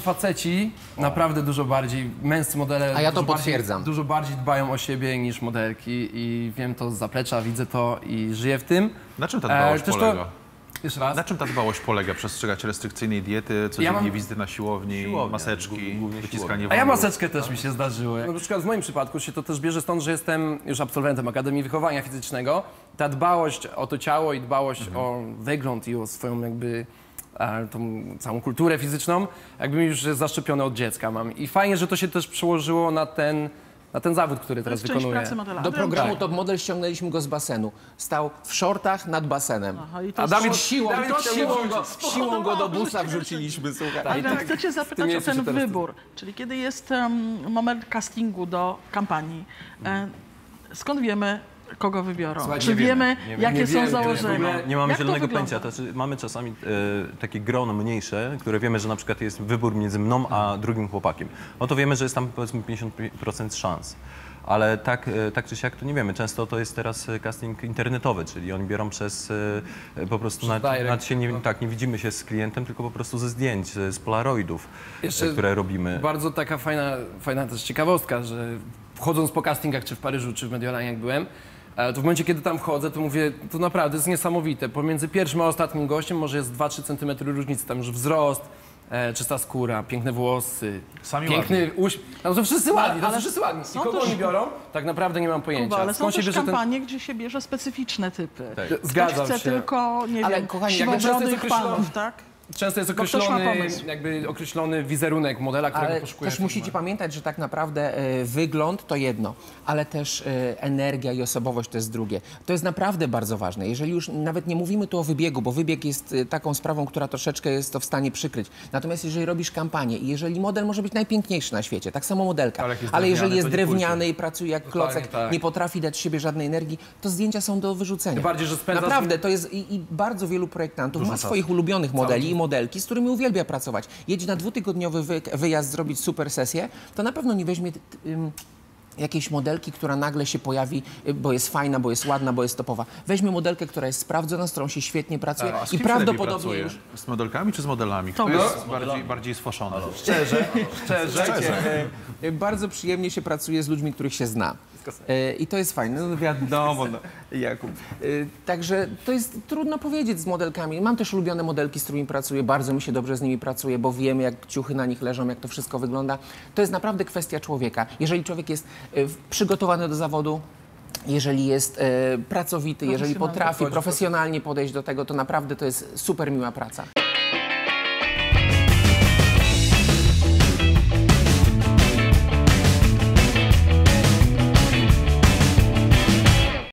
Faceci naprawdę dużo bardziej, męscy modele A ja to potwierdzam. Dużo bardziej dbają o siebie niż modelki i wiem to z zaplecza, widzę to i żyję w tym. Na czym ta dbałość polega? Jeszcze raz? Na czym ta dbałość polega? Przestrzegać restrykcyjnej diety, codziennie wizyty na siłowni, maseczki, wyciskanie A ja maseczkę też mi się zdarzyło. Na przykład w moim przypadku się to też bierze stąd, że jestem już absolwentem Akademii Wychowania Fizycznego. Ta dbałość o to ciało i dbałość o wygląd i o swoją jakby tą całą kulturę fizyczną, jakby już zaszczepione od dziecka mam. I fajnie, że to się też przełożyło na ten zawód, który teraz wykonuję. Do programu Top Model ściągnęliśmy go z basenu. Stał w shortach nad basenem. Aha, i to A Dawid Siłą go do busa wrzuciliśmy, słuchaj. Ale chcę cię zapytać o jesteś ten teraz wybór. Czyli kiedy jest moment castingu do kampanii, skąd wiemy, kogo wybiorą? Słuchajcie, Czy nie wiemy, wiemy. jakie Nie są wiemy. założenia? Nie mamy Jak to zielonego wygląda? pojęcia. To znaczy, mamy czasami takie grono mniejsze, które wiemy, że na przykład jest wybór między mną a drugim chłopakiem. No to wiemy, że jest tam powiedzmy 50% szans. Ale tak czy siak to nie wiemy. Często to jest teraz casting internetowy, czyli oni biorą przez po prostu nie widzimy się z klientem, tylko po prostu ze zdjęć, z polaroidów, które robimy. Bardzo taka fajna też ciekawostka, że wchodząc po castingach, czy w Paryżu, czy w Mediolanie, jak byłem, to w momencie, kiedy tam wchodzę, to mówię, to naprawdę jest niesamowite. Pomiędzy pierwszym a ostatnim gościem może jest 2-3 cm różnicy, tam już wzrost, czysta skóra, piękne włosy, Sami piękny uśmiech. No to wszyscy ładni, ale to wszyscy ładni. I kogo też- oni biorą? Tak naprawdę nie mam pojęcia. Kuba, ale są Skąd się też bierze kampanie, gdzie się bierze specyficzne typy. Zgadzam Ktoś chce się. tylko, nie Ale wiem, kochani, siwobrodych panów, tak? Często jest ktoś ma określony wizerunek modela, którego Ale poszukuje też firma. musicie pamiętać, że tak naprawdę wygląd to jedno, ale też energia i osobowość to jest drugie. To jest naprawdę bardzo ważne. Jeżeli już nawet nie mówimy tu o wybiegu, bo wybieg jest taką sprawą, która troszeczkę jest to w stanie przykryć. Natomiast jeżeli robisz kampanię i jeżeli model może być najpiękniejszy na świecie, tak samo modelka, ale jeżeli jest drewniany i pracuje jak klocek, tak. nie potrafi dać z siebie żadnej energii, to zdjęcia są do wyrzucenia. Tym bardziej, że spędza Naprawdę, to jest i bardzo wielu projektantów ma swoich ulubionych modeli i modelki, z którymi uwielbia pracować. Jedzie na 2-tygodniowy wyjazd zrobić super sesję, to na pewno nie weźmie jakiejś modelki, która nagle się pojawi, bo jest fajna, bo jest ładna, bo jest topowa. Weźmie modelkę, która jest sprawdzona, z którą się świetnie pracuje A z i kim się lepiej prawdopodobnie pracuje? już... Z modelkami czy z modelami? Kto jest bardziej sfoszony? Szczerze. Bardzo przyjemnie się pracuje z ludźmi, których się zna. I to jest fajne, no wiadomo, no, Jakub. Także to jest trudno powiedzieć z modelkami. Mam też ulubione modelki, z którymi pracuję, bardzo mi się dobrze z nimi pracuje, bo wiemy, jak ciuchy na nich leżą, jak to wszystko wygląda. To jest naprawdę kwestia człowieka. Jeżeli człowiek jest przygotowany do zawodu, jeżeli jest pracowity, jeżeli potrafi profesjonalnie podejść do tego, to naprawdę to jest super miła praca.